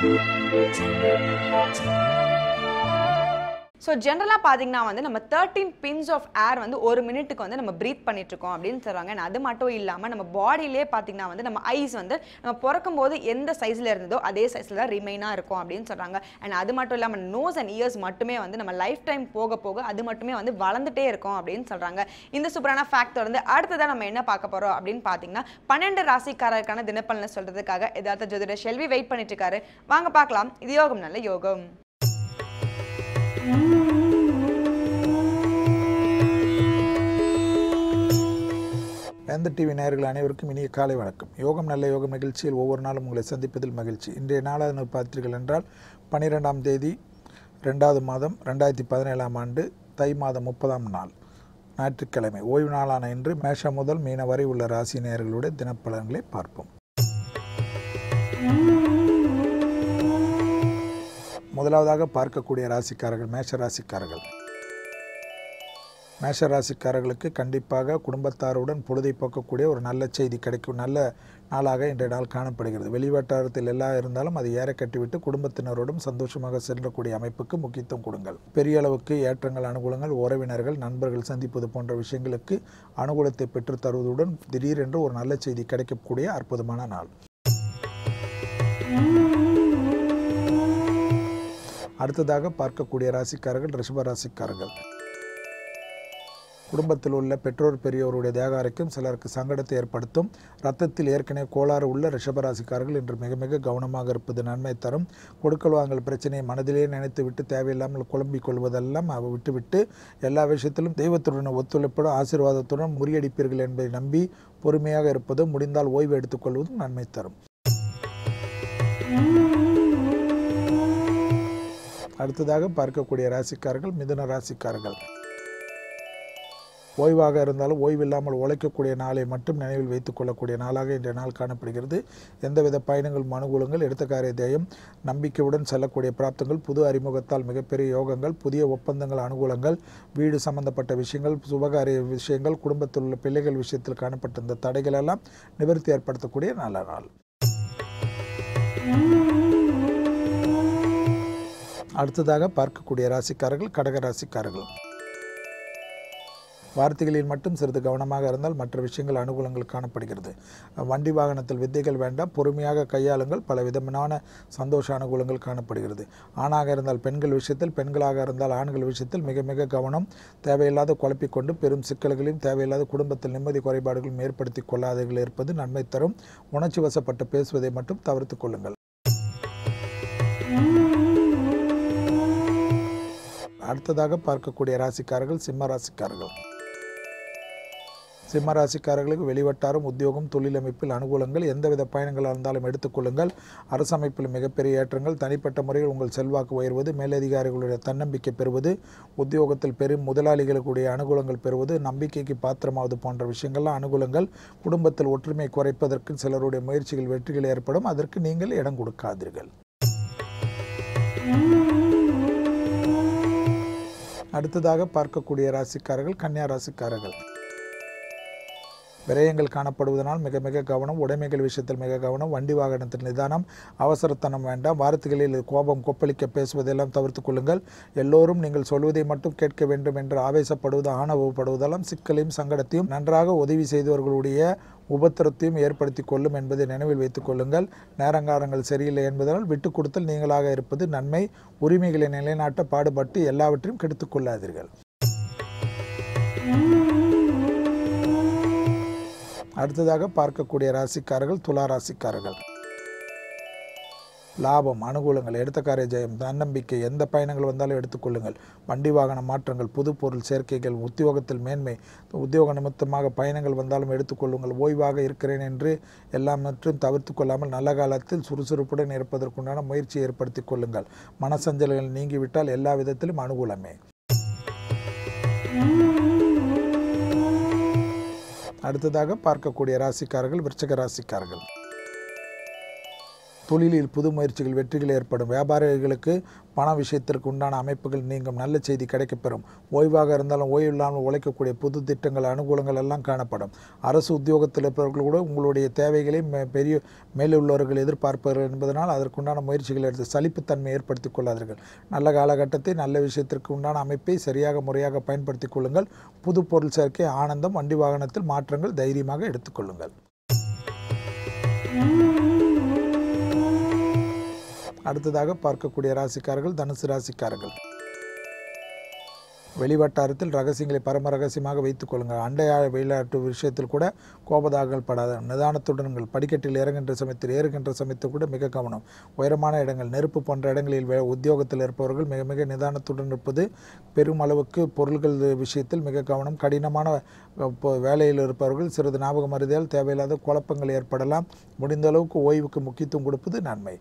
So ஜென்ரலாக பார்த்தீங்கன்னா வந்து நம்ம 13 pins ஆஃப் ஏர் வந்து ஒரு மினிட்டுக்கு வந்து நம்ம ப்ரீத் பண்ணிட்டு இருக்கோம் அப்படின்னு சொல்கிறாங்க. அது மட்டும் இல்லாமல் நம்ம பாடியிலே பார்த்தீங்கன்னா வந்து நம்ம ஐஸ் வந்து நம்ம பிறக்கும் போது எந்த சைஸில் இருந்ததோ அதே சைஸில் தான் ரிமைனாக இருக்கும் அப்படின்னு சொல்கிறாங்க. அண்ட் அது மட்டும் இல்லாமல் நோஸ் அண்ட் இயர்ஸ் மட்டுமே வந்து நம்ம லைஃப் டைம் போக போக அது மட்டுமே வந்து வளர்ந்துட்டே இருக்கும் அப்படின்னு சொல்கிறாங்க. இந்த சூப்பரான ஃபேக்ட் வந்து அடுத்ததாக நம்ம என்ன பார்க்க போகிறோம் அப்படின்னு பார்த்தீங்கன்னா 12 ராசிக்காரருக்கான தினப்பலனை சொல்கிறதுக்காக எதார்த்த ஜோதிடர் ஷெல்வி வெயிட் பண்ணிட்டு இருக்காரு. வாங்க பார்க்கலாம். இது யோகம் நல்ல யோகம். வேந்த டிவி நேயர்கள் அனைவருக்கும் இனிய காலை வணக்கம். யோகம் நல்ல யோகம் நிகழ்ச்சியில் ஒவ்வொரு நாளும் உங்களை சந்திப்பதில் மகிழ்ச்சி. இன்றைய நாளாக பார்த்தீர்கள் என்றால் 12ஆம் தேதி 2வது மாதம் 2017ஆம் ஆண்டு தை மாதம் 30ஆம் நாள் ஞாயிற்றுக்கிழமை ஓய்வு நாளான இன்று மேஷம் முதல் மீன வரை உள்ள ராசி நேயர்களுடைய தினப்பலன்களை பார்ப்போம். முதலாவதாக பார்க்கக்கூடிய ராசிக்காரர்கள் மேஷ ராசிக்காரர்கள். மேஷ ராசிக்காரர்களுக்கு கண்டிப்பாக குடும்பத்தாருடன் பொழுதை போக்கக்கூடிய ஒரு நல்ல செய்தி கிடைக்கும் நல்ல நாளாக இன்றைய நாள் காணப்படுகிறது. வெளிவட்டாரத்தில் எல்லாம் இருந்தாலும் அதை ஏற கட்டிவிட்டு குடும்பத்தினரோடும் சந்தோஷமாக செல்லக்கூடிய அமைப்புக்கு முக்கியத்துவம் கொடுங்கள். பெரிய அளவுக்கு ஏற்றங்கள் அனுகூலங்கள் உறவினர்கள் நண்பர்கள் சந்திப்பது போன்ற விஷயங்களுக்கு அனுகூலத்தை பெற்று தருவதுடன் திடீரென்று ஒரு நல்ல செய்தி கிடைக்கக்கூடிய அற்புதமான நாள். அடுத்ததாக பார்க்கக்கூடிய ராசிக்காரர்கள் ரிஷப ராசிக்காரர்கள். குடும்பத்தில் உள்ள பெற்றோர் பெரியோருடைய தேகாரைக்கும் சிலருக்கு சங்கடத்தை ஏற்படுத்தும். இரத்தத்தில் ஏற்கனவே கோளாறு உள்ள ரிஷபராசிக்காரர்கள் இன்று மிக மிக கவனமாக இருப்பது நன்மை தரும். கொடுக்கல் வாங்கல் பிரச்சனையை மனதிலே நினைத்து விட்டு தேவையில்லாமல் குழம்பிக் கொள்வதெல்லாம் விட்டுவிட்டு எல்லா விஷயத்திலும் தெய்வத்துடன் ஒத்துழைப்புடன் ஆசீர்வாதத்துடன் முறியடிப்பீர்கள் என்பதை நம்பி பொறுமையாக இருப்பதும் முடிந்தால் ஓய்வு எடுத்துக்கொள்வதும் நன்மை தரும். அடுத்ததாக பார்க்கக்கூடிய ராசிக்காரர்கள் மிதுன ராசிக்காரர்கள். ஓய்வாக இருந்தாலும் ஓய்வில்லாமல் உழைக்கக்கூடிய நாளை மட்டும் நினைவில் வைத்துக் கொள்ளக்கூடிய நாளாக இன்றைய நாள் காணப்படுகிறது. எந்தவித பயணங்களும் அனுகூலங்கள் எடுத்த காரிய தேயம் நம்பிக்கையுடன் செல்லக்கூடிய பிராப்தங்கள் புது அறிமுகத்தால் மிகப்பெரிய யோகங்கள் புதிய ஒப்பந்தங்கள் அனுகூலங்கள் வீடு சம்பந்தப்பட்ட விஷயங்கள் சுபகாரிய விஷயங்கள் குடும்பத்தில் உள்ள பிள்ளைகள் விஷயத்தில் காணப்பட்ட இந்த தடைகள் எல்லாம் நிவர்த்தி ஏற்படுத்தக்கூடிய நல்ல நாள். அடுத்ததாக பார்க்கக்கூடிய ராசிக்காரர்கள் கடக ராசிக்காரர்கள். வார்த்தைகளில் மட்டும் சிறிது கவனமாக இருந்தால் மற்ற விஷயங்கள் அனுகூலங்கள் காணப்படுகிறது. வண்டி வாகனத்தில் வித்தைகள் வேண்டாம், பொறுமையாக கையாளுங்கள். பல விதமான சந்தோஷ அனுகூலங்கள் காணப்படுகிறது. ஆணாக இருந்தால் பெண்கள் விஷயத்தில் பெண்களாக இருந்தால் ஆண்கள் விஷயத்தில் மிக மிக கவனம். தேவையில்லாத குழப்பிக்கொண்டு பெரும் சிக்கல்களையும் தேவையில்லாத குடும்பத்தில் நிம்மதி குறைபாடுகளும் ஏற்படுத்தி கொள்ளாதவர்கள் இருப்பது நன்மை தரும். உணர்ச்சி வசப்பட்டு பேசுவதை மட்டும் தவிர்த்துக் கொள்ளுங்கள். அடுத்ததாக பார்க்கக்கூடிய ராசிக்காரர்கள் சிம்ம ராசிக்காரர்கள். சிம்ம ராசிக்காரர்களுக்கு வெளிவட்டாரம் உத்தியோகம் தொழிலமைப்பில் அனுகூலங்கள் எந்தவித பயணங்களாக இருந்தாலும் எடுத்துக்கொள்ளுங்கள். அரசமைப்பில் மிகப்பெரிய ஏற்றங்கள் தனிப்பட்ட முறையில் உங்கள் செல்வாக்கு உயர்வது மேலதிகாரிகளுடைய தன்னம்பிக்கை பெறுவது உத்தியோகத்தில் பெரும் முதலாளிகளுடைய அனுகூலங்கள் பெறுவது நம்பிக்கைக்கு பாத்திரமாவது போன்ற விஷயங்கள்லாம் அனுகூலங்கள். குடும்பத்தில் ஒற்றுமை குறைப்பதற்கு சிலருடைய முயற்சிகள் வெற்றிகள் ஏற்படும். அதற்கு நீங்கள் இடம் கொடுக்காதீர்கள். அடுத்ததாக பார்க்கக்கூடிய ராசிக்காரர்கள் கன்னியா ராசிக்காரர்கள். விரயங்கள் காணப்படுவதனால் மிக மிக கவனம். உடைமைகள் விஷயத்தில் மிக கவனம். வண்டி வாகனத்தில் நிதானம். அவசரத்தனம் வேண்டாம். வார்த்தைகளில் கோபம் கொப்பளிக்க பேசுவதெல்லாம் தவிர்த்து கொள்ளுங்கள். எல்லோரும் நீங்கள் சொல்வதை மட்டும் கேட்க வேண்டும் என்று ஆவேசப்படுவது ஆணவப்படுவதெல்லாம் சிக்கலையும் சங்கடத்தையும் நன்றாக உதவி செய்தவர்களுடைய உபத்திரத்தையும் ஏற்படுத்தி கொள்ளும் என்பதை நினைவில் வைத்துக் கொள்ளுங்கள். நேரங்காலங்கள் சரியில்லை என்பதால் விட்டு கொடுத்தல் நீங்களாக இருப்பது நன்மை. உரிமைகளை நிலைநாட்ட பாடுபட்டு எல்லாவற்றையும் கெடுத்துக் கொள்ளாதீர்கள். அடுத்ததாக பார்க்கக்கூடிய ராசிக்காரர்கள் துலா ராசிக்காரர்கள். லாபம் அனுகூலங்கள் எடுத்த காரிய ஜெயம் தன்னம்பிக்கை எந்த பயணங்கள் வந்தாலும் எடுத்துக்கொள்ளுங்கள். வண்டி வாகன மாற்றங்கள் புது பொருள் சேர்க்கைகள் உத்தியோகத்தில் மேன்மை உத்தியோக நிமித்தமாக பயணங்கள் வந்தாலும் எடுத்துக்கொள்ளுங்கள். ஓய்வாக இருக்கிறேன் என்று எல்லாவற்றையும் தவிர்த்து கொள்ளாமல் நல்ல காலத்தில் சுறுசுறுப்புடன் இருப்பதற்குண்டான முயற்சியை ஏற்படுத்திக் கொள்ளுங்கள். மனசஞ்சல்கள் நீங்கிவிட்டால் எல்லா விதத்திலும் அனுகூலமே. அடுத்ததாக பார்க்கக்கூடிய ராசிக்காரர்கள் விருச்சிக ராசிக்காரர்கள். தொழிலில் புது முயற்சிகள் வெற்றிகள் ஏற்படும். வியாபாரிகளுக்கு பண விஷயத்திற்கு உண்டான அமைப்புகள் நீங்கும். நல்ல செய்தி கிடைக்கப்பெறும். ஓய்வாக இருந்தாலும் ஓய்வு இல்லாமல் உழைக்கக்கூடிய புது திட்டங்கள் அனுகூலங்கள் எல்லாம் காணப்படும். அரசு உத்தியோகத்தில் இருப்பவர்கள் கூட உங்களுடைய தேவைகளை பெரிய மேலுள்ளவர்கள் எதிர்பார்ப்பார்கள் என்பதனால் அதற்குண்டான முயற்சிகள் எடுத்து சலிப்புத்தன்மை ஏற்படுத்திக் கொள்ளாதீர்கள். நல்ல காலகட்டத்தை நல்ல விஷயத்திற்கு உண்டான அமைப்பை சரியாக முறையாக பயன்படுத்திக் கொள்ளுங்கள். புது பொருள் சேர்க்கை ஆனந்தம். வண்டி வாகனத்தில் மாற்றங்கள் தைரியமாக எடுத்துக்கொள்ளுங்கள். அடுத்ததாக பார்க்கக்கூடிய ராசிக்காரர்கள் தனுசு ராசிக்காரர்கள். வெளிவட்டாரத்தில் ரகசியங்களை பரம ரகசியமாக வைத்துக் கொள்ளுங்கள். அண்டை விளையாட்டு விஷயத்தில் கூட கோபதாகங்கள் படாத நிதானத்துடன் படிக்கட்டில் இறங்குகின்ற சமயத்தில் ஏறுகின்ற சமயத்தில் கூட மிக கவனம். உயரமான இடங்கள் நெருப்பு போன்ற இடங்களில் உத்தியோகத்தில் இருப்பவர்கள் மிக மிக நிதானத்துடன் இருப்பது. பெருமளவுக்கு பொருள்கள் விஷயத்தில் மிக கவனம். கடினமான வேலையில் இருப்பவர்கள் சிறிது ஞாபகம் அறிதல் தேவையில்லாத குழப்பங்கள் ஏற்படலாம். முடிந்த அளவுக்கு ஓய்வுக்கு முக்கியத்துவம் கொடுப்பது நன்மை.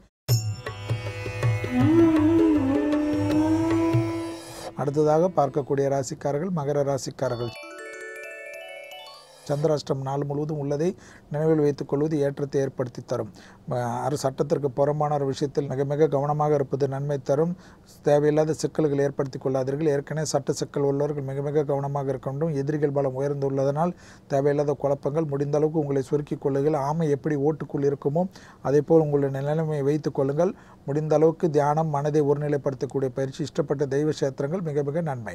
அடுத்ததாக பார்க்கக்கூடிய ராசிக்காரர்கள் மகர ராசிக்காரர்கள். சந்திராஷ்டம் நாள் முழுவதும் உள்ளதை நினைவில் வைத்துக் கொள்வது ஏற்றத்தை ஏற்படுத்தி தரும். சட்டத்திற்கு புறம்பான ஒரு விஷயத்தில் மிக மிக கவனமாக இருப்பது நன்மை தரும். தேவையில்லாத சிக்கல்கள் ஏற்படுத்தி கொள்ளாதீர்கள். ஏற்கனவே சட்ட சிக்கல் உள்ளவர்கள் மிக மிக கவனமாக இருக்க வேண்டும். எதிரிகள் பலம் உயர்ந்துள்ளதனால் தேவையில்லாத குழப்பங்கள். முடிந்த அளவுக்கு உங்களை சுருக்கிக் கொள்ளுங்கள். ஆமை எப்படி ஓட்டுக்குள் இருக்குமோ அதே போல் உங்களுடைய நிலைமையை வைத்துக் கொள்ளுங்கள். முடிந்த அளவுக்கு தியானம் மனதை ஒருநிலைப்படுத்தக்கூடிய பயிற்சி இஷ்டப்பட்ட தெய்வ கஷேத்திரங்கள் மிக மிக நன்மை.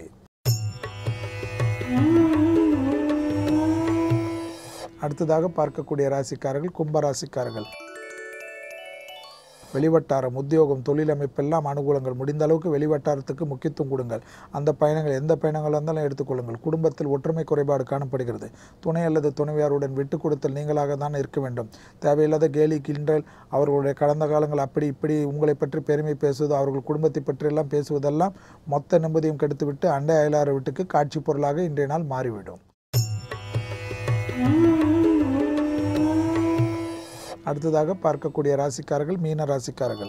அடுத்ததாக பார்க்கக்கூடிய ராசிக்காரர்கள் கும்பராசிக்காரர்கள். வெளிவட்டாரம் உத்தியோகம் தொழில் அமைப்பெல்லாம் அனுகூலங்கள். முடிந்த அளவுக்கு வெளிவட்டாரத்துக்கு முக்கியத்துவம் கொடுங்கள். அந்த பயணங்கள் எந்த பயணங்கள் இருந்தாலும் எடுத்துக்கொள்ளுங்கள். குடும்பத்தில் ஒற்றுமை குறைபாடு காணப்படுகிறது. துணை அல்லது துணைவியாருடன் விட்டு கொடுத்தல் நீங்களாக தான் இருக்க வேண்டும். தேவையில்லாத கேலி கிண்டல் அவர்களுடைய கடந்த காலங்கள் அப்படி இப்படி உங்களை பற்றி பெருமை பேசுவது அவர்கள் குடும்பத்தை பற்றியெல்லாம் பேசுவதெல்லாம் மொத்த நிம்மதியும் கெடுத்துவிட்டு அண்டை அயலார் வீட்டுக்கு காட்சி பொருளாக இன்றைய நாள் மாறிவிடும். அடுத்ததாக பார்க்கக்கூடிய ராசிக்காரர்கள் மீன ராசிக்காரர்கள்.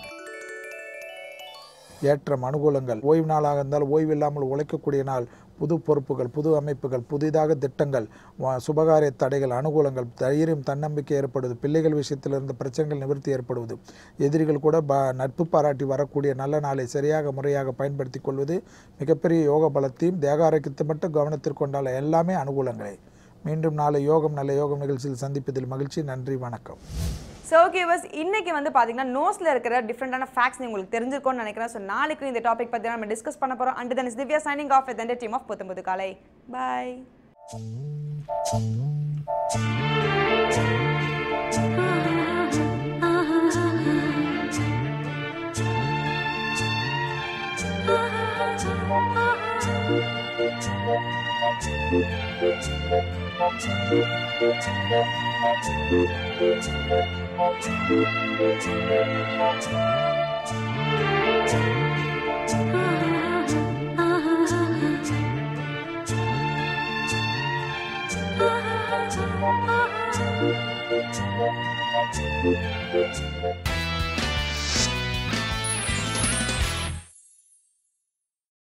ஏற்றம் அனுகூலங்கள். ஓய்வு நாளாக இருந்தால் ஓய்வில்லாமல் உழைக்கக்கூடிய நாள். புது பொறுப்புகள் புது அமைப்புகள் புதிதாக திட்டங்கள் சுபகாரிய தடைகள் அனுகூலங்கள். தைரியம் தன்னம்பிக்கை ஏற்படுவது. பிள்ளைகள் விஷயத்தில் இருந்த பிரச்சனைகள் நிவர்த்தி ஏற்படுவது. எதிரிகள் கூட நட்பு பாராட்டி வரக்கூடிய நல்ல நாளை சரியாக முறையாக பயன்படுத்தி கொள்வது மிகப்பெரிய யோக பலத்தையும் தேக ஆரோக்கியத்தை மட்டும் கவனத்தில் கொண்டால் எல்லாமே அனுகூலங்களே. மீண்டும் நாளை யோகம் நல்ல யோகம் நிகழ்ச்சியில் சந்திப்பதில் மகிழ்ச்சி. நன்றி, வணக்கம். ஸோ ஓகே பஸ் இன்னைக்கு வந்து பார்த்தீங்கன்னா நோஸில் இருக்கிற டிஃப்ரெண்டான ஃபேக்ட்ஸ் உங்களுக்கு தெரிஞ்சிருக்கும்னு நினைக்கிறேன். ஸோ நாளைக்கு இந்த டாபிக் பற்றி நம்ம டிஸ்கஸ் பண்ண போகிறோம். And then is Divya signing off with the team of Puthampudhu Kaalai. Bye. Thank you.